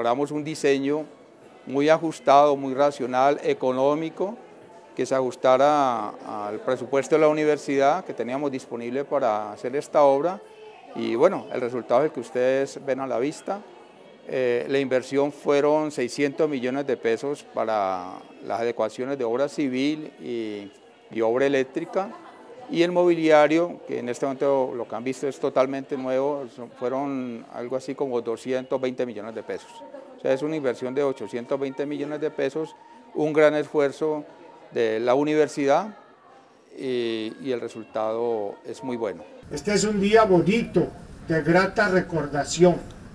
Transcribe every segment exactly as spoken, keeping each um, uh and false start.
elaboramos un diseño muy ajustado, muy racional, económico, que se ajustara al presupuesto de la universidad que teníamos disponible para hacer esta obra. Y bueno, el resultado es el que ustedes ven a la vista. Eh, la inversión fueron seiscientos millones de pesos para las adecuaciones de obra civil y, y obra eléctrica, y el mobiliario, que en este momento lo que han visto es totalmente nuevo, fueron algo así como doscientos veinte millones de pesos. O sea, es una inversión de ochocientos veinte millones de pesos, un gran esfuerzo de la universidad y, y el resultado es muy bueno. Este es un día bonito, de grata recordación.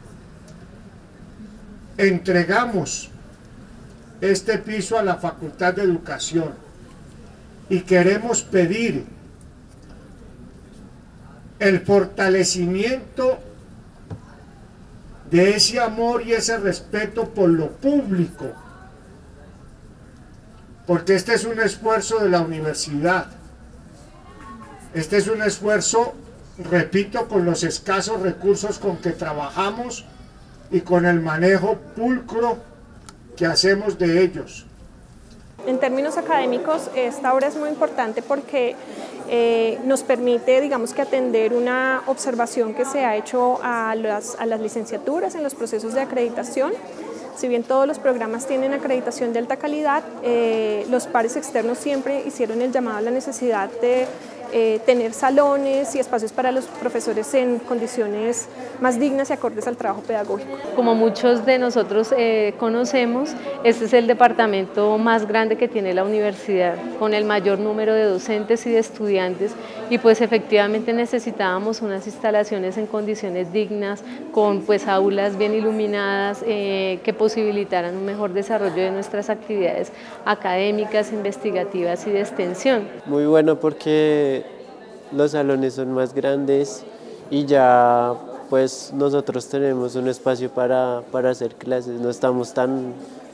Entregamos este piso a la Facultad de Educación y queremos pedir el fortalecimiento de ese amor y ese respeto por lo público, porque este es un esfuerzo de la universidad, este es un esfuerzo, repito, con los escasos recursos con que trabajamos y con el manejo pulcro que hacemos de ellos. En términos académicos, esta obra es muy importante porque eh, nos permite, digamos que atender una observación que se ha hecho a las, a las licenciaturas en los procesos de acreditación. Si bien todos los programas tienen acreditación de alta calidad, eh, los pares externos siempre hicieron el llamado a la necesidad de eh, tener salones y espacios para los profesores en condiciones más dignas y acordes al trabajo pedagógico. Como muchos de nosotros eh, conocemos, este es el departamento más grande que tiene la universidad, con el mayor número de docentes y de estudiantes, y pues efectivamente necesitábamos unas instalaciones en condiciones dignas, con pues aulas bien iluminadas, eh, que posibilitaran un mejor desarrollo de nuestras actividades académicas, investigativas y de extensión. Muy bueno porque los salones son más grandes y ya pues nosotros tenemos un espacio para, para hacer clases, no estamos tan,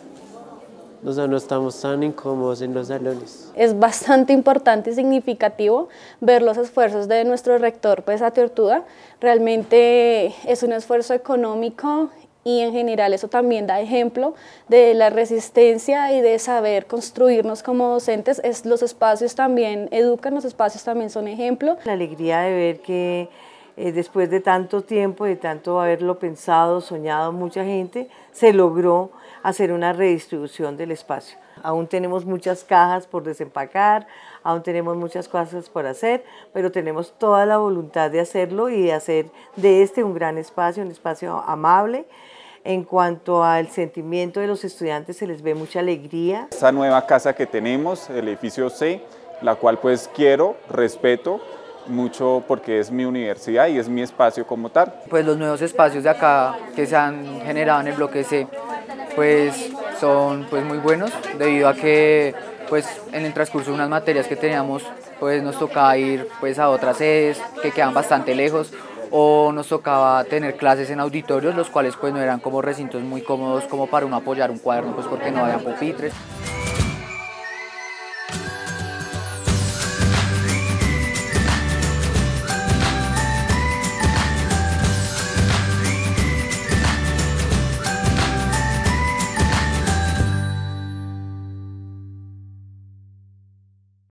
o sea, no estamos tan incómodos en los salones. Es bastante importante y significativo ver los esfuerzos de nuestro rector, pues Atiortúa. Realmente es un esfuerzo económico y en general eso también da ejemplo de la resistencia y de saber construirnos como docentes. Es, los espacios también educan, los espacios también son ejemplo. La alegría de ver que eh, después de tanto tiempo, de tanto haberlo pensado, soñado mucha gente, se logró hacer una redistribución del espacio. Aún tenemos muchas cajas por desempacar, aún tenemos muchas cosas por hacer, pero tenemos toda la voluntad de hacerlo y de hacer de este un gran espacio, un espacio amable. En cuanto al sentimiento de los estudiantes, se les ve mucha alegría. Esta nueva casa que tenemos, el edificio C, la cual pues quiero, respeto mucho porque es mi universidad y es mi espacio como tal. Pues los nuevos espacios de acá que se han generado en el bloque C pues son pues muy buenos, debido a que pues en el transcurso de unas materias que teníamos pues nos tocaba ir pues a otras sedes que quedan bastante lejos, o nos tocaba tener clases en auditorios, los cuales pues no eran como recintos muy cómodos como para uno apoyar un cuaderno, pues porque no había pupitres.